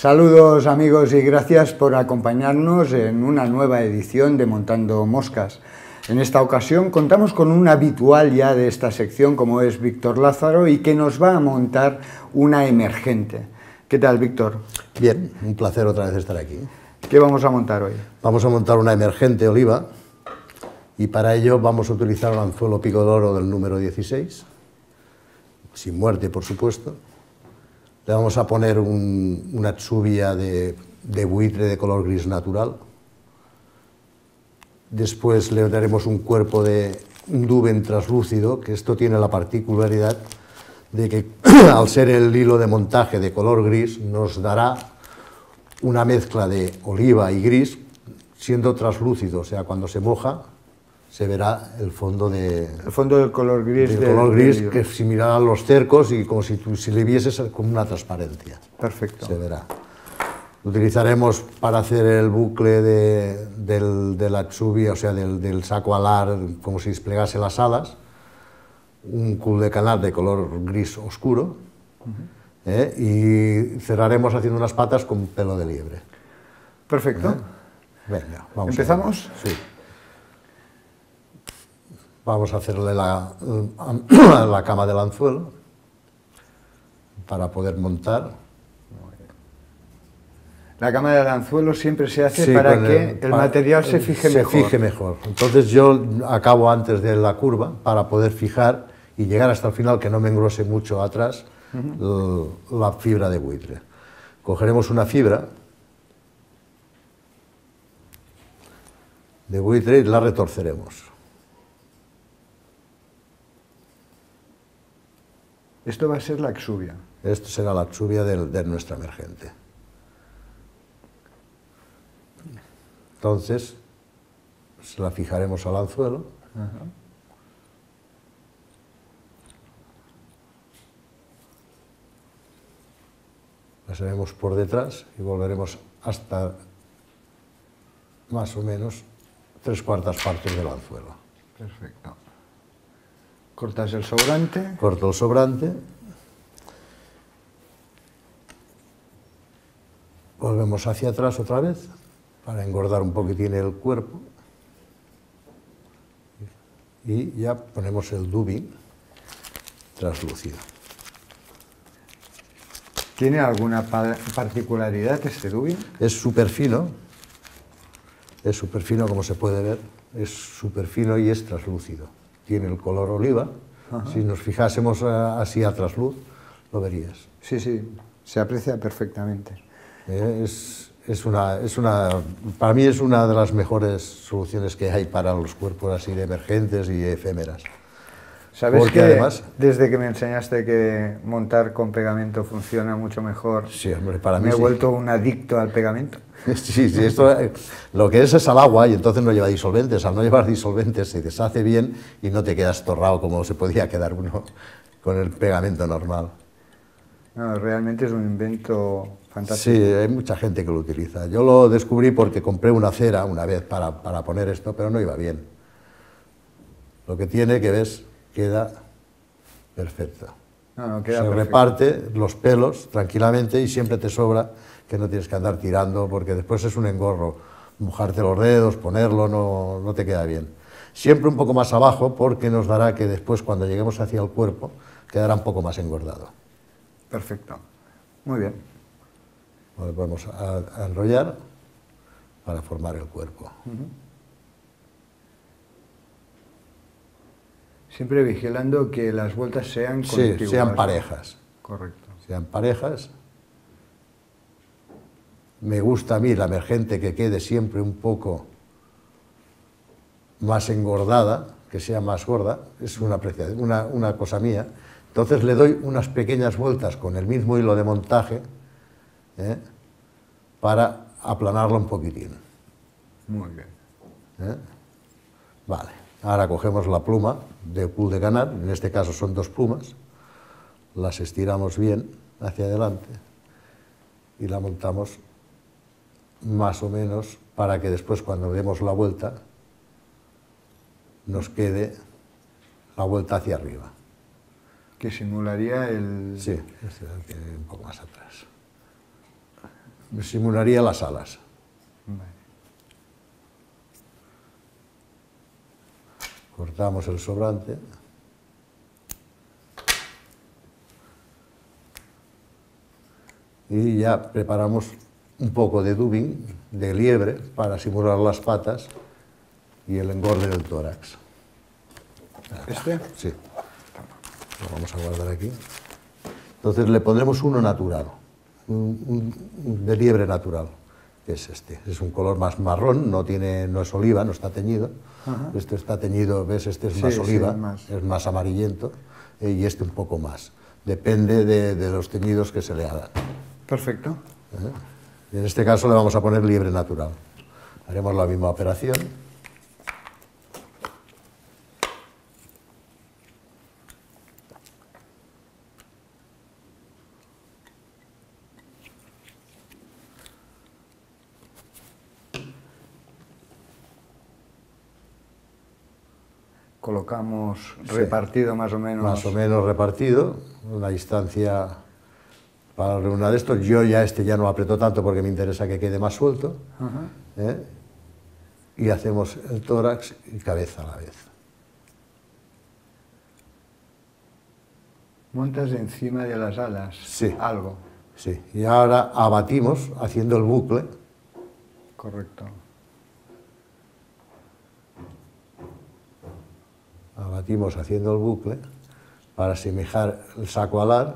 Saludos amigos y gracias por acompañarnos en una nueva edición de Montando Moscas. En esta ocasión contamos con un habitual ya de esta sección como es Víctor Lázaro y que nos va a montar una emergente. ¿Qué tal, Víctor? Bien, un placer otra vez estar aquí. ¿Qué vamos a montar hoy? Vamos a montar una emergente oliva y para ello vamos a utilizar un anzuelo pico de oro del número 16, sin muerte por supuesto. Le vamos a poner una tsubia de buitre de color gris natural. Después le daremos un cuerpo de un duben translúcido, que esto tiene la particularidad de que al ser el hilo de montaje de color gris nos dará una mezcla de oliva y gris siendo translúcido, o sea, cuando se moja se verá el fondo del color gris. Que es similar a los cercos y como si le vieses con una transparencia. Perfecto. Se verá. Utilizaremos para hacer el bucle de la tsubia, o sea, del saco alar, como si desplegase las alas, un cul de canal de color gris oscuro, y cerraremos haciendo unas patas con pelo de liebre. Perfecto. Venga, vamos. ¿Empezamos? Sí. Vamos a hacerle la cama del anzuelo para poder montar. La cama del anzuelo siempre se hace para que el material se fije mejor. Entonces yo acabo antes de la curva para poder fijar y llegar hasta el final, que no me engrose mucho atrás la fibra de buitre. Cogeremos una fibra de buitre y la retorceremos. Esto va a ser la tsubia. Esto será la tsubia de nuestra emergente. Entonces, se la fijaremos al anzuelo. La seremos por detrás y volveremos hasta más o menos 3/4 partes del anzuelo. Perfecto. Cortas el sobrante. Corto el sobrante. Volvemos hacia atrás otra vez para engordar un poquitín el cuerpo. Y ya ponemos el dubi translúcido. ¿Tiene alguna particularidad este dubi? Es súper fino como se puede ver, es súper fino y es translúcido. Tiene el color oliva. Si nos fijásemos así a trasluz, lo verías. Sí, sí, se aprecia perfectamente. Para mí es una de las mejores soluciones que hay para los cuerpos así de emergentes y efémeras. ¿Sabes que además, desde que me enseñaste que montar con pegamento funciona mucho mejor, sí, hombre, para mí me he vuelto un adicto al pegamento? Sí, esto, lo que es al agua y entonces no lleva disolventes. Al no llevar disolventes se deshace bien y no te quedas torrado como se podía quedar uno con el pegamento normal. No, realmente es un invento fantástico. Sí, hay mucha gente que lo utiliza. Yo lo descubrí porque compré una cera una vez para poner esto, pero no iba bien. Lo que tiene, que ves, queda perfecto. No, queda se perfecto. Reparte los pelos tranquilamente y siempre te sobra, que no tienes que andar tirando, porque después es un engorro. Mojarte los dedos, ponerlo, no te queda bien. Siempre un poco más abajo, porque nos dará que después, cuando lleguemos hacia el cuerpo, quedará un poco más engordado. Perfecto. Muy bien. Volvemos a enrollar para formar el cuerpo. Siempre vigilando que las vueltas sean contiguas. Sí, sean parejas. Correcto. Sean parejas. Me gusta a mí la emergente que quede siempre un poco más engordada, que sea más gorda, es una cosa mía. Entonces le doy unas pequeñas vueltas con el mismo hilo de montaje para aplanarlo un poquitín. Muy bien. Vale, ahora cogemos la pluma de cul de canal, en este caso son 2 plumas, las estiramos bien hacia adelante y la montamos más o menos para que después, cuando demos la vuelta, nos quede la vuelta hacia arriba. Que simularía el... Sí, un poco más atrás. simularía las alas. Vale. Cortamos el sobrante. Y ya preparamos un poco de dubbing, de liebre, para simular las patas y el engorde del tórax. ¿Este? Sí. Lo vamos a guardar aquí. Entonces le pondremos uno natural, de liebre natural, que es este. Es un color más marrón, no es oliva, no está teñido. Este está teñido, ¿ves? Este es más oliva, es más amarillento, y este un poco más. Depende de los teñidos que se le hagan. Perfecto. En este caso le vamos a poner liebre natural. Haremos la misma operación. Colocamos repartido más o menos. Más o menos repartido, una distancia para reunir esto. Yo ya ya no aprieto tanto porque me interesa que quede más suelto. Y hacemos el tórax y cabeza a la vez. Montas encima de las alas. Sí. Algo. Sí. Y ahora abatimos haciendo el bucle. Correcto. Abatimos haciendo el bucle para asemejar el saco alar.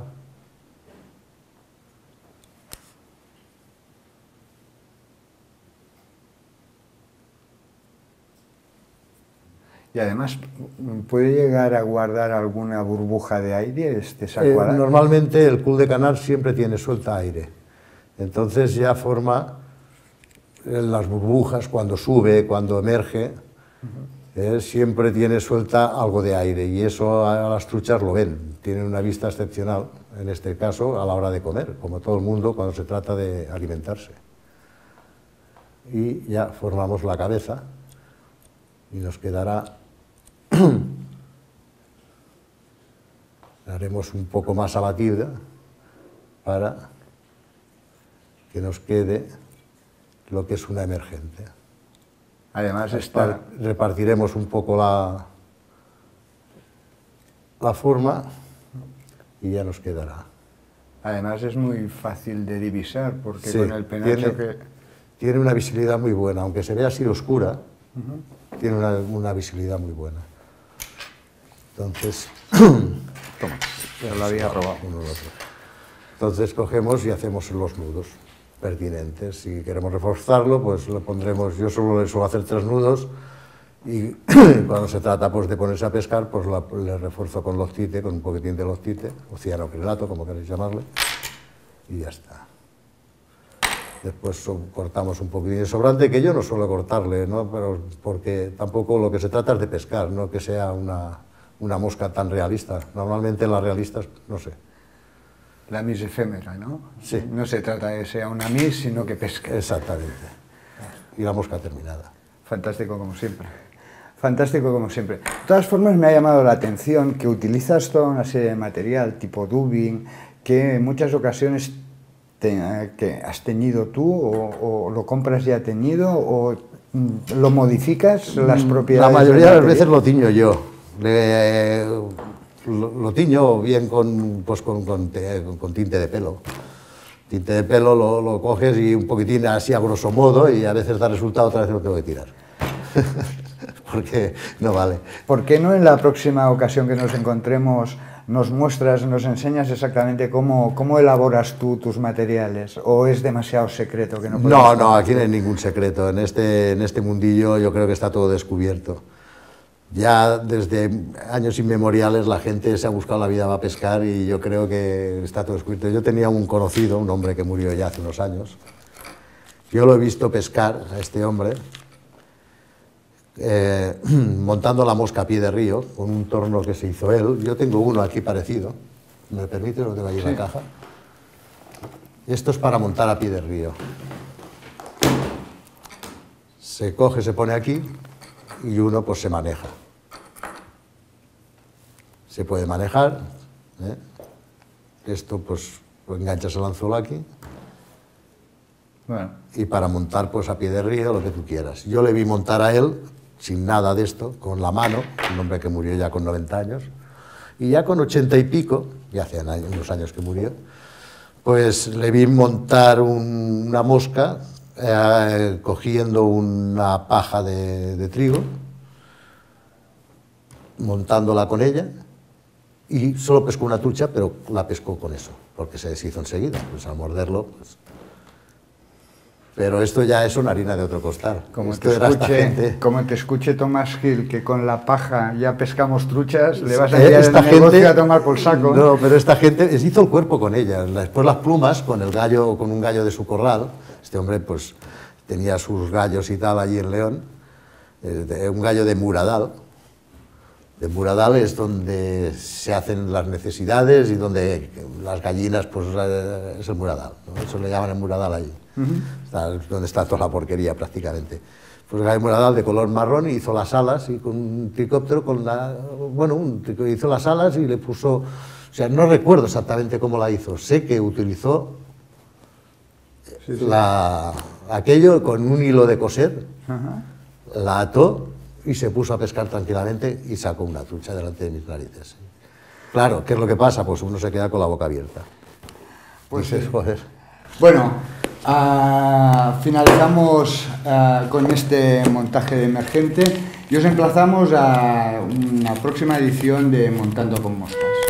Y además, ¿puede llegar a guardar alguna burbuja de aire este saco alar? Normalmente el cul de canal siempre tiene suelta aire. Entonces ya forma las burbujas cuando sube, cuando emerge. Siempre tiene suelta algo de aire y eso a las truchas lo ven, tienen una vista excepcional, en este caso a la hora de comer, como todo el mundo cuando se trata de alimentarse. Y ya formamos la cabeza y nos quedará, haremos un poco más abatida para que nos quede lo que es una emergente. Además repartiremos un poco la forma y ya nos quedará. Además es muy fácil de divisar porque con el penacho tiene una visibilidad muy buena, aunque se vea así oscura, tiene una visibilidad muy buena. Entonces, toma, ya lo había robado. Entonces cogemos y hacemos los nudos pertinentes. Si queremos reforzarlo, pues lo pondremos, yo solo le suelo hacer 3 nudos y cuando se trata pues de ponerse a pescar, pues le refuerzo con loctite, con un poquitín de loctite, o cianocrilato, como queréis llamarle, y ya está. Después cortamos un poquitín de sobrante, que yo no suelo cortarle, ¿no? Pero porque tampoco lo que se trata es de pescar, no que sea una mosca tan realista. Normalmente las realistas, no sé. La mise efémera, ¿no? Sí. No se trata de que sea una mise, sino que pesque. Exactamente. Y la mosca terminada. Fantástico como siempre. Fantástico como siempre. De todas formas me ha llamado la atención que utilizas toda una serie de material tipo dubbing, que en muchas ocasiones que has teñido tú o lo compras ya teñido o lo modificas las propiedades. La mayoría de las veces lo tiño yo. Lo tiño bien con tinte de pelo. Tinte de pelo lo coges y un poquitín así a grosso modo y a veces da resultado, otra vez lo tengo que tirar. Porque no vale. ¿Por qué no en la próxima ocasión que nos encontremos nos muestras, nos enseñas exactamente cómo elaboras tú tus materiales? ¿O es demasiado secreto que no podemos? No, aquí no hay ningún secreto. En este mundillo yo creo que está todo descubierto. Ya desde años inmemoriales la gente se ha buscado la vida para pescar y yo creo que está todo descubierto. Yo tenía un conocido, un hombre que murió ya hace unos años. Yo lo he visto pescar a este hombre montando la mosca a pie de río con un torno que se hizo él. Yo tengo uno aquí parecido. ¿Me permite? Lo tengo allí en la caja. Esto es para montar a pie de río. Se coge, se pone aquí y uno pues se maneja. Se puede manejar. ¿eh? Esto pues lo enganchas el anzuelo aquí Bueno. Y para montar pues a pie de río, lo que tú quieras. Yo le vi montar a él, sin nada de esto, con la mano, un hombre que murió ya con 90 años, y ya con 80 y pico, ya hace unos años que murió, pues le vi montar una mosca, cogiendo una paja de trigo, montándola con ella, y solo pescó una trucha, pero la pescó con eso, porque se deshizo enseguida, pues al morderlo, pues... Pero esto ya es una harina de otro costal. Como te escuche Tomás Gil, que con la paja ya pescamos truchas, le vas a enviar el negocio a tomar por saco. No, pero esta gente hizo el cuerpo con ellas. Después las plumas, con el gallo, con un gallo de su corral. Este hombre pues tenía sus gallos y tal allí en León. Un gallo de Muradal. De Muradal es donde se hacen las necesidades y donde las gallinas, pues es el Muradal, ¿no? Eso le llaman el Muradal allí. Donde está toda la porquería prácticamente. Pues el Muradal de color marrón, y hizo las alas, y con un tricóptero, hizo las alas y le puso... O sea, no recuerdo exactamente cómo la hizo, sé que utilizó aquello con un hilo de coser, la ató y se puso a pescar tranquilamente y sacó una trucha delante de mis narices. Claro, ¿qué es lo que pasa? Pues uno se queda con la boca abierta. Pues dices, joder. Bueno, finalizamos con este montaje de emergente y os emplazamos a una próxima edición de Montando con Moscas.